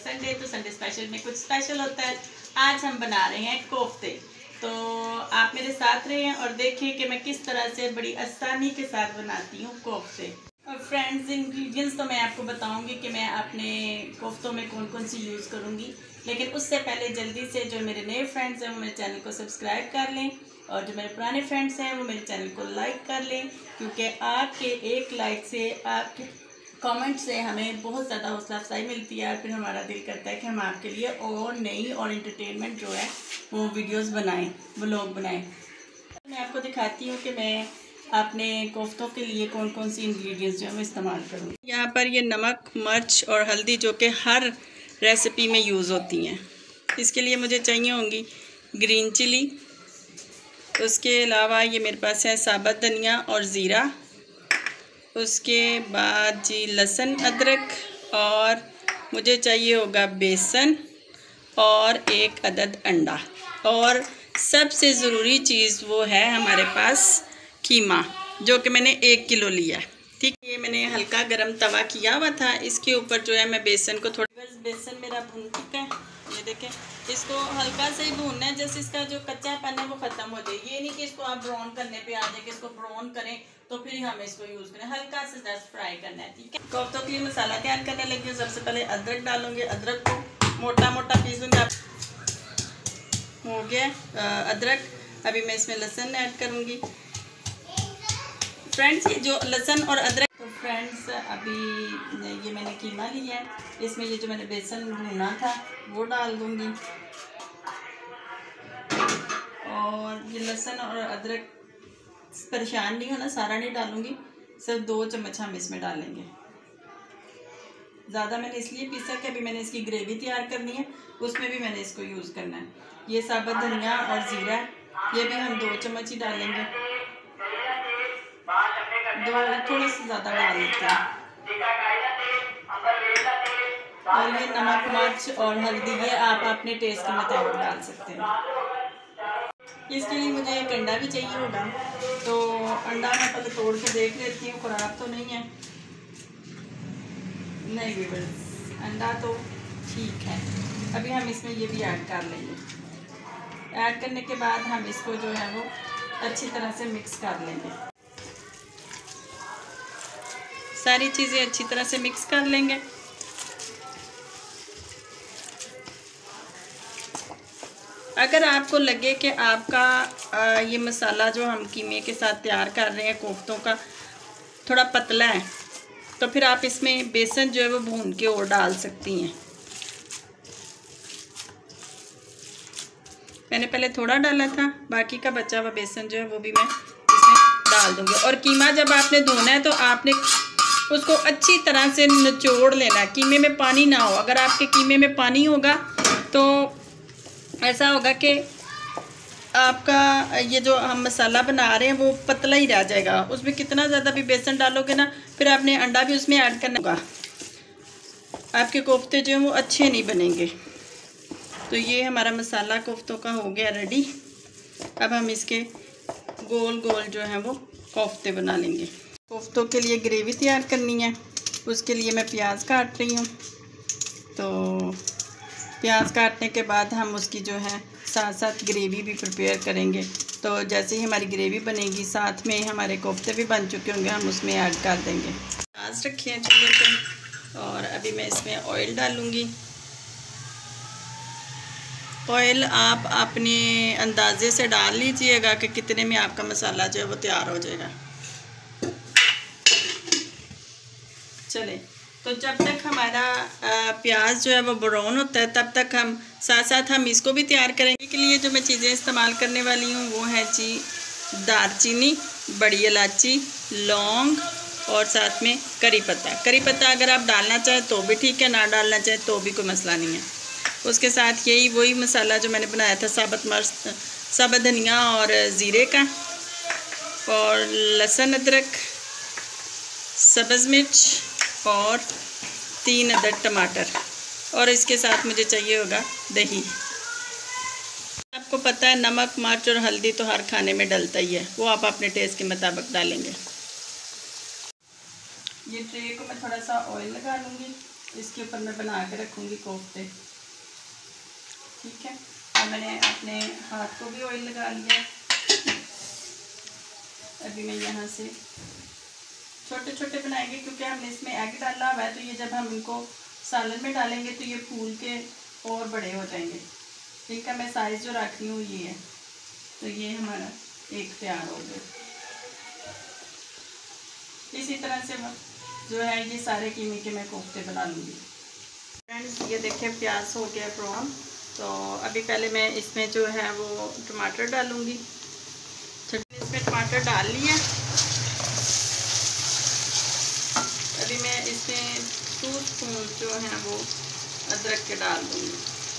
Sunday, तो Sunday special में कुछ स्पेशल होता है। आज हम बना रहे हैं कोफ्ते, तो आप मेरे साथ रहें और देखें कि मैं किस तरह से बड़ी आसानी के साथ बनाती हूँ कोफ्ते। और फ्रेंड्स, इंग्रेडिएंट्स तो मैं आपको बताऊंगी कि मैं अपने कोफ्तों में कौन कौन सी यूज़ करूँगी, लेकिन उससे पहले जल्दी से जो मेरे नए फ्रेंड्स हैं वो मेरे चैनल को सब्सक्राइब कर लें और जो मेरे पुराने फ्रेंड्स हैं वो मेरे चैनल को लाइक कर लें, क्योंकि आपके एक लाइक से, आपके कमेंट से हमें बहुत ज़्यादा हौसला अफजाई मिलती है और फिर हमारा दिल करता है कि हम आपके लिए और नई और एंटरटेनमेंट जो है वो वीडियोस बनाएं, व्लॉग बनाएं। मैं आपको दिखाती हूँ कि मैं अपने कोफ्तों के लिए कौन कौन सी इंग्रेडिएंट्स जो है वो इस्तेमाल करूँगी। यहाँ पर ये नमक, मिर्च और हल्दी जो कि हर रेसिपी में यूज़ होती हैं। इसके लिए मुझे चाहिए होंगी ग्रीन चिली, उसके अलावा ये मेरे पास है साबुत धनिया और ज़ीरा, उसके बाद जी लहसुन, अदरक, और मुझे चाहिए होगा बेसन और एक अदद अंडा, और सबसे ज़रूरी चीज़ वो है हमारे पास कीमा, जो कि मैंने 1 किलो लिया है। ठीक है, ये मैंने हल्का गरम तवा किया हुआ था, इसके ऊपर जो है मैं बेसन को थोड़ा, बस बेसन मेरा भून चुका है। ये देखें, इसको हल्का से ही भूनना है, जैसे इसका जो कच्चापन है वो ख़त्म हो जाए। ये नहीं कि इसको आप ब्राउन करने पे आ जाए कि इसको ब्राउन करें तो फिर हम इसको यूज़ करें, हल्का से जस्ट फ्राई करना है। ठीक है, कोफ्तों के लिए मसाला तैयार करने लगी हूँ। सबसे पहले अदरक डालूंगी, अदरक को मोटा मोटा पीसूंगी। हो गया अदरक, अभी मैं इसमें लहसुन ऐड करूँगी। फ्रेंड्स, ये जो लहसुन और अदरक, तो फ्रेंड्स अभी ये मैंने कीमा लिया है, इसमें ये जो मैंने बेसन भुना था वो डाल दूँगी, और ये लहसुन और अदरक परेशान नहीं होना, सारा नहीं डालूँगी, सिर्फ 2 चम्मच हम इसमें डालेंगे। ज़्यादा मैंने इसलिए पीसा कि अभी मैंने इसकी ग्रेवी तैयार करनी है, उसमें भी मैंने इसको यूज़ करना है। ये साबुत धनिया और ज़ीरा, ये भी हम 2 चम्मच ही डालेंगे, 2 थोड़ा सा ज़्यादा डाल लेते हैं। और ये नमक, मिर्च और हल्दी, ये आप अपने टेस्ट के मुताबिक डाल सकते हैं। इसके लिए मुझे एक अंडा भी चाहिए होगा, तो अंडा मैं पहले तोड़ के देख लेती हूँ, ख़राब तो नहीं है। नहीं व्यूअर्स, अंडा तो ठीक है। अभी हम इसमें ये भी ऐड कर लेंगे। ऐड करने के बाद हम इसको जो है वो अच्छी तरह से मिक्स कर लेंगे। सारी चीज़ें अच्छी तरह से मिक्स कर लेंगे। अगर आपको लगे कि आपका ये मसाला जो हम कीमे के साथ तैयार कर रहे हैं कोफ्तों का थोड़ा पतला है, तो फिर आप इसमें बेसन जो है वो भून के और डाल सकती हैं। मैंने पहले थोड़ा डाला था, बाकी का बचा हुआ बेसन जो है वो भी मैं इसमें डाल दूँगी। और कीमा जब आपने धोना है तो आपने उसको अच्छी तरह से निचोड़ लेना, कीमे में पानी ना हो। अगर आपके कीमे में पानी होगा तो ऐसा होगा कि आपका ये जो हम मसाला बना रहे हैं वो पतला ही रह जाएगा। उसमें कितना ज़्यादा भी बेसन डालोगे ना, फिर आपने अंडा भी उसमें ऐड करना होगा, आपके कोफ्ते जो हैं वो अच्छे नहीं बनेंगे। तो ये हमारा मसाला कोफ्तों का हो गया रेडी। अब हम इसके गोल गोल जो हैं वो कोफ्ते बना लेंगे। कोफ्तों के लिए ग्रेवी तैयार करनी है, उसके लिए मैं प्याज काट रही हूँ। तो प्याज काटने के बाद हम उसकी जो है साथ साथ ग्रेवी भी प्रिपेयर करेंगे। तो जैसे ही हमारी ग्रेवी बनेगी, साथ में हमारे कोफ्ते भी बन चुके होंगे, हम उसमें ऐड कर देंगे। प्याज रखे हैं चूल्हे पे, और अभी मैं इसमें ऑयल डालूँगी। ऑयल आप अपने अंदाजे से डाल लीजिएगा कि कितने में आपका मसाला जो है वो तैयार हो जाएगा। चले, तो जब तक हमारा प्याज जो है वो ब्राउन होता है, तब तक हम साथ साथ हम इसको भी तैयार करेंगे। के लिए जो मैं चीज़ें इस्तेमाल करने वाली हूँ वो है जी दालचीनी, बड़ी इलायची, लौंग और साथ में करी पत्ता। करी पत्ता अगर आप डालना चाहें तो भी ठीक है, ना डालना चाहें तो भी कोई मसला नहीं है। उसके साथ यही वही मसाला जो मैंने बनाया था, साबुत धनिया और ज़ीरे का, और लहसुन, अदरक, सब्ज़ मिर्च और 3 अदद टमाटर, और इसके साथ मुझे चाहिए होगा दही। आपको पता है नमक, मिर्च और हल्दी तो हर खाने में डलता ही है, वो आप अपने टेस्ट के मुताबिक डालेंगे। ये ट्रे को मैं थोड़ा सा ऑयल लगा लूँगी इसके ऊपर मैं बना के रखूँगी कोफ्ते। ठीक है, और मैंने अपने हाथ को भी ऑयल लगा लिया। अभी मैं यहाँ से छोटे छोटे बनाएंगे क्योंकि हमने इसमें एग डाला हुआ है, तो ये जब हम इनको सालन में डालेंगे तो ये फूल के और बड़े हो जाएंगे। इनका मैं साइज़ जो रख रही हूँ ये है। तो ये हमारा एक तैयार हो गया। इसी तरह से जो है ये सारे कीमे के मैं कोफ्ते बना लूँगी। फ्रेंड्स ये देखिए प्याज हो गया ब्राउन। तो अभी पहले मैं इसमें जो है वो टमाटर डालूँगी। इसमें टमाटर डाल लिया। अभी मैं इसमें 2 स्पून जो है वो अदरक के डाल दूँगी।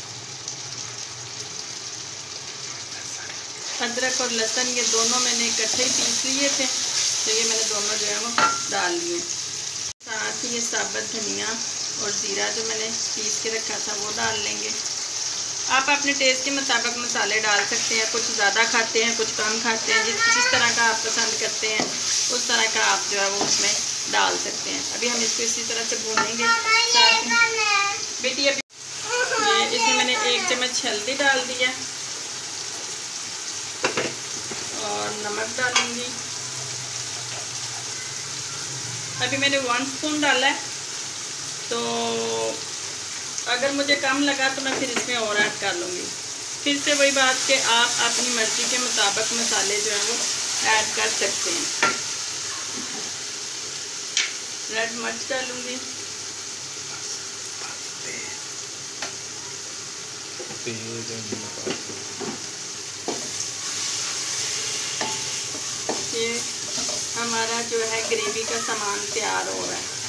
अदरक और लहसुन ये दोनों मैंने इकट्ठे ही पीस लिए थे, तो ये मैंने दोनों जो है वो डाल लिए। साथ ही ये साबुत धनिया और ज़ीरा जो मैंने पीस के रखा था वो डाल लेंगे। आप अपने टेस्ट के मुताबिक मसाले डाल सकते हैं, कुछ ज़्यादा खाते हैं कुछ कम खाते हैं, जिस तरह का आप पसंद करते हैं उस तरह का आप जो है वो उसमें डाल सकते हैं। अभी हम इसको इसी तरह से भूनेंगे। बेटी अभी ये इसमें मैंने 1 चम्मच हल्दी डाल दिया और नमक डालूंगी। अभी मैंने 1 स्पून डाला है, तो अगर मुझे कम लगा तो मैं फिर इसमें और ऐड कर लूँगी। फिर से वही बात कि आप अपनी मर्ज़ी के मुताबिक मसाले जो हैं वो ऐड कर सकते हैं। रेड मिर्च डालूँगी। ये हमारा जो है ग्रेवी का सामान तैयार हो रहा है।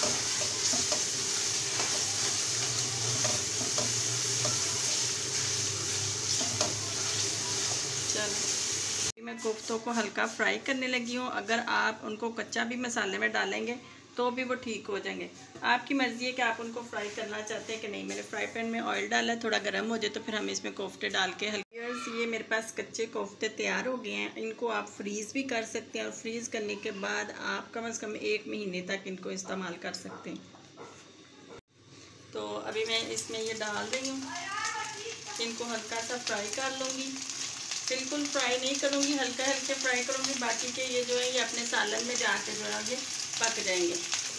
मैं कोफ्तों को हल्का फ्राई करने लगी हूँ। अगर आप उनको कच्चा भी मसाले में डालेंगे तो भी वो ठीक हो जाएंगे। आपकी मर्ज़ी है कि आप उनको फ्राई करना चाहते हैं कि नहीं। मैंने फ्राई पैन में ऑयल डाला है, थोड़ा गर्म हो जाए तो फिर हम इसमें कोफ्ते डाल के हल्के। ये मेरे पास कच्चे कोफ्ते तैयार हो गए हैं। इनको आप फ्रीज़ भी कर सकते हैं और फ्रीज़ करने के बाद आप कम से कम 1 महीने तक इनको इस्तेमाल कर सकते हैं। तो अभी मैं इसमें ये डाल रही हूँ, इनको हल्का सा फ्राई कर लूँगी। बिल्कुल फ्राई नहीं करूँगी, हल्का हल्के फ्राई करूँगी। बाकी के ये जो है ये अपने सालन में जाके जो है ये पक जाएंगे।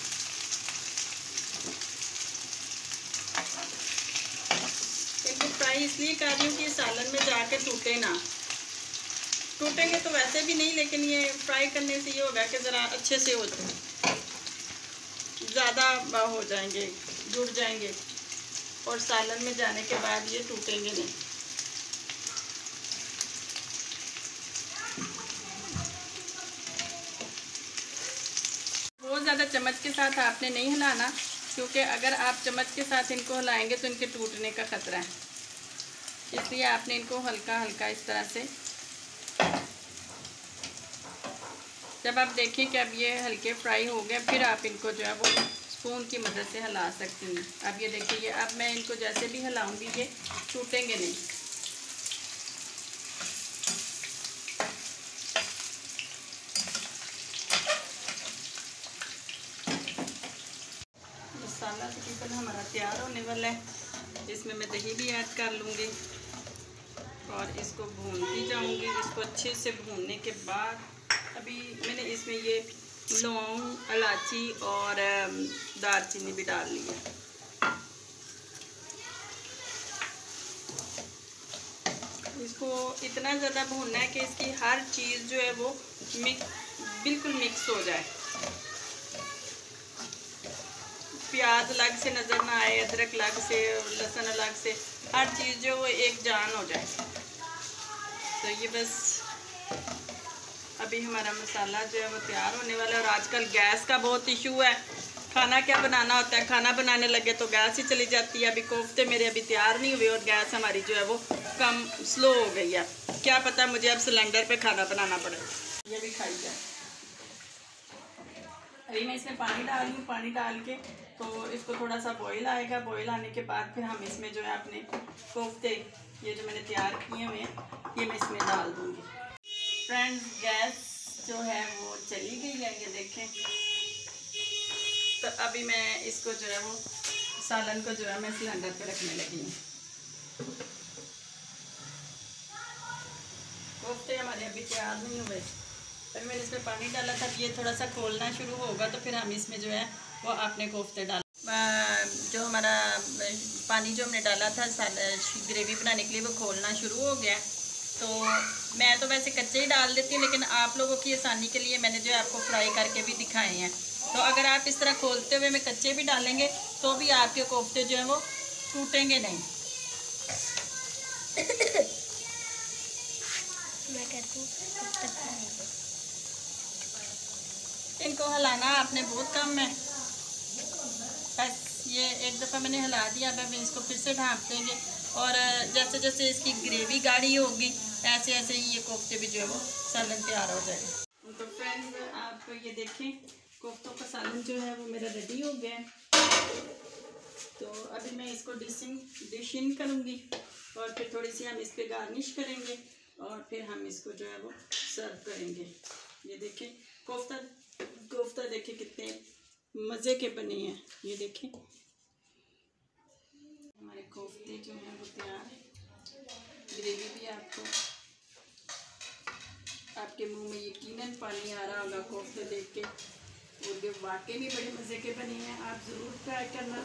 इनको फ्राई इसलिए कर रही हूँ कि सालन में जाके टूटे ना। टूटेंगे तो वैसे भी नहीं, लेकिन ये फ्राई करने से ये होगा कि ज़रा अच्छे से हो जाए, ज़्यादा हो जाएंगे, जुड़ जाएंगे और सालन में जाने के बाद ये टूटेंगे नहीं। बहुत ज़्यादा चम्मच के साथ आपने नहीं हिलाना, क्योंकि अगर आप चम्मच के साथ इनको हिलाएंगे तो इनके टूटने का ख़तरा है। इसलिए आपने इनको हल्का हल्का इस तरह से, जब आप देखें कि अब ये हल्के फ्राई हो गए, फिर आप इनको जो है वो स्पून की मदद से हिला सकती हैं। अब ये देखिए, अब मैं इनको जैसे भी हिलाऊंगी ये टूटेंगे नहीं। मसाला तकरीबन हमारा तैयार होने वाला है। इसमें मैं दही भी ऐड कर लूँगी और इसको भूनती जाऊँगी। इसको अच्छे से भूनने के बाद अभी मैंने इसमें ये लौंग, इलायची और दालचीनी भी डाल ली है। इसको इतना ज़्यादा भूनना है कि इसकी हर चीज़ जो है वो बिल्कुल मिक्स हो जाए। प्याज अलग से नज़र ना आए, अदरक अलग से, लहसुन अलग से, हर चीज़ जो वो एक जान हो जाए। तो ये बस अभी हमारा मसाला जो है वो तैयार होने वाला है। और आजकल गैस का बहुत इशू है। खाना क्या बनाना होता है, खाना बनाने लगे तो गैस ही चली जाती है। अभी कोफ्ते मेरे अभी तैयार नहीं हुए और गैस हमारी जो है वो कम स्लो हो गई है। क्या पता मुझे अब सिलेंडर पे खाना बनाना पड़े। ये भी खाई जाए। अभी मैं इसमें पानी डाल दूँ। पानी डाल के तो इसको थोड़ा सा बॉईल आएगा। बॉईल आने के बाद फिर हम इसमें जो है अपने कोफ्ते ये जो मैंने तैयार किए हुए हैं ये मैं इसमें डाल दूँगी। फ्रेंड्स, गैस जो है वो चली गई है, ये देखें। तो अभी मैं इसको जो है वो सालन को जो है मैं सिलेंडर पे रखने लगी हूँ। कोफ्ते हमारे अभी तैयार नहीं हुए, फिर मैंने इसमें पानी डाला था। ये थोड़ा सा खोलना शुरू होगा तो फिर हम इसमें जो है वो अपने कोफ्ते डाल, जो हमारा पानी जो हमने डाला था ग्रेवी बनाने के लिए वो खोलना शुरू हो गया। तो मैं तो वैसे कच्चे ही डाल देती हूँ, लेकिन आप लोगों की आसानी के लिए मैंने जो है आपको फ्राई करके भी दिखाए हैं। तो अगर आप इस तरह खोलते हुए में कच्चे भी डालेंगे तो भी आपके कोफ्ते जो है वो टूटेंगे नहीं। मैं कहती हूँ इनको हिलाना आपने बहुत कम है, बस ये एक दफ़ा मैंने हिला दिया। अब हम इसको फिर से ढाँप देंगे और जैसे जैसे इसकी ग्रेवी गाढ़ी होगी ऐसे ऐसे ही ये कोफ्ते भी जो है वो सालन तैयार हो जाएगा। तो फ्रेंड्स आप ये देखें कोफ्तों का सालन जो है वो मेरा रेडी हो गया है। तो अभी मैं इसको डिश इन करूँगी और फिर थोड़ी सी हम इस पर गार्निश करेंगे और फिर हम इसको जो है वो सर्व करेंगे। ये देखें कोफ्ता देखें कितने मज़े के बने हैं। ये देखें हमारे कोफ्ते जो हैं वो तैयार है। ग्रेवी भी आपके मुंह में यकीनन पानी आ रहा होगा कोफ्ते देख के, और ये वाकई भी बड़े मज़े के बने हैं। आप ज़रूर ट्राई करना।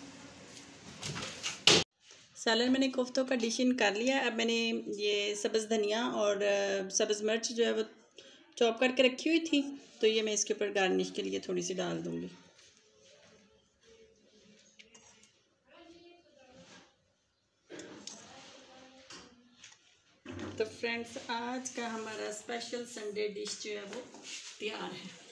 सालन मैंने कोफ्तों का डिश इन कर लिया। अब मैंने ये सब्ज़ धनिया और सब्ज़ मिर्च जो है वो चॉप करके रखी हुई थी, तो ये मैं इसके ऊपर गार्निश के लिए थोड़ी सी डाल दूँगी। तो फ्रेंड्स आज का हमारा स्पेशल संडे डिश जो है वो तैयार है।